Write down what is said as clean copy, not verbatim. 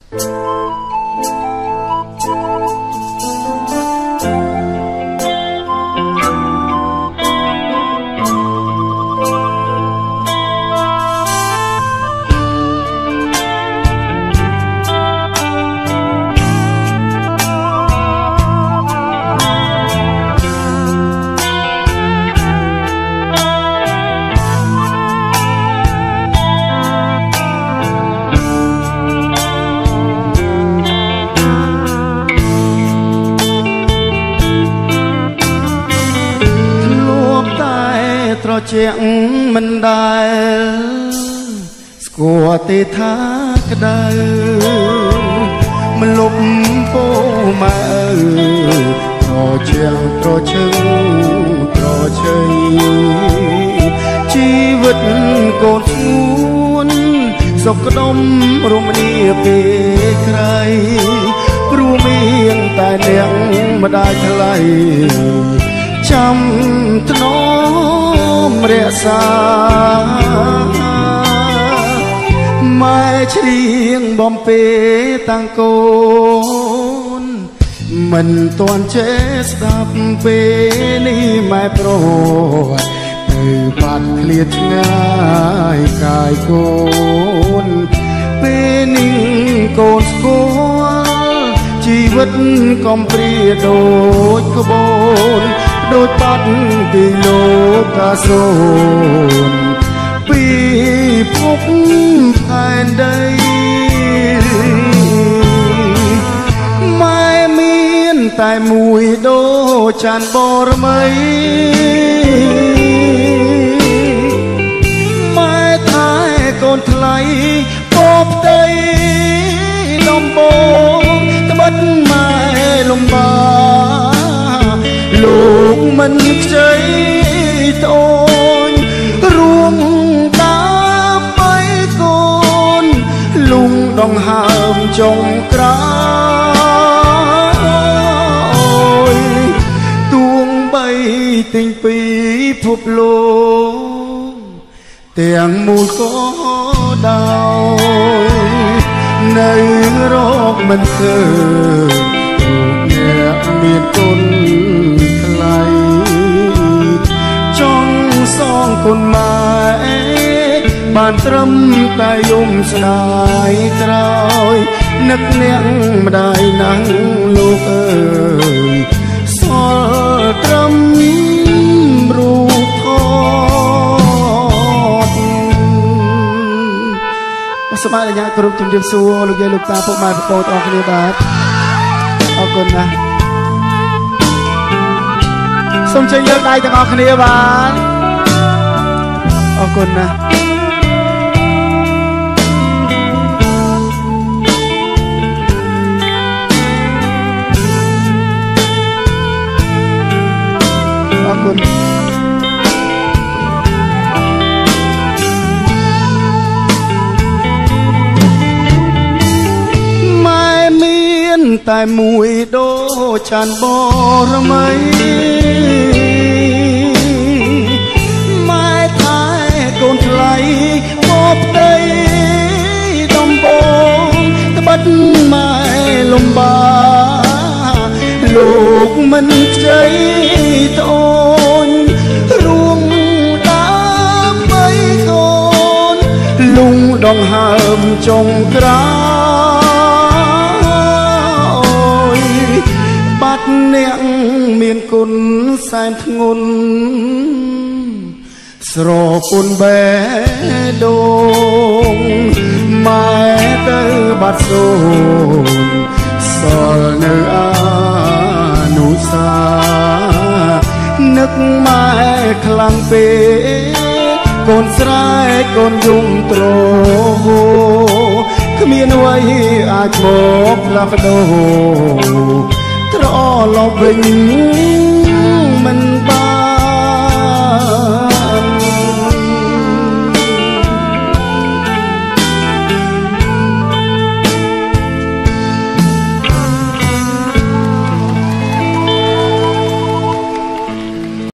ជាងមិនដែលស្គាល់ទេថាក្តៅមិនលុបពោម៉ែត្រជាងត្រឈឹងត្រជ័យជីវិតកូនស្ងួនសុខដុមរមនាពេលក្រៃព្រោះមានតែអ្នកម្ដាយថ្លៃចាំថ្នមរក្សាម៉ែច្រៀងបំពេតាំងកូនមិនទាន់ចេះស្ដាប់ពេលនេះម៉ែប្រត់ទៅបាត់ឃ្លាតឆ្ងាយកាយកូនពេលនេះកូនស្គាល់ជីវិតកំព្រាដូចក្បូនដូចបាត់ពីលោកកាសូនពីភពផែនដីម៉ែមានតែមួយដូចច័ន្ទបរមីម៉ែថែកូនថ្លៃបបដីដំបងត្បិតម៉ែលំបាលោកមិនខ្ចីត្អូនរួមដើម្បីកូនលុងដងហើមចុងក្រោយទួងបីទិញពីភពលោកទាំងមូលក៏ដោយនៅរកមិនឃើញអ្នកមានគុណចង់សងគុណម៉ែបានត្រឹមតែយំស្ដាយក្រោយនឹកអ្នកម្ដាយណាស់លោកអើយសល់ត្រឹមរូបថតសូមអនុញ្ញាតគោរពជំរាបសួរលោកយាយលោកតាពុកម៉ែបងប្អូនទាំងអស់គ្នាបាទអរគុណណាស់សូមជើញលើកដៃទាំងអស់គ្នាបាទអរគុណណាស់អរគុណម៉ែមានតែមួយដូចច័ន្ទបរមីម៉ែថែកូនថ្លៃបបដីដំបងត្បិតម៉ែលំបាលោកមិនខ្ចីត្អូនរួមដើម្បីកូនលុងដងហើមចុងក្រោយបាត់អ្នកមានគុណសែនធ្ងន់ស្រពុនបេះដូងម៉ែទៅបាត់សូនសល់នៅអានុសានឹកម៉ែខ្លាំងពេកកូនស្រែកកូនយំទ្រគ្មានអ្វីអាចមកផ្លាស់ប្ដូរត្រឡប់វិញ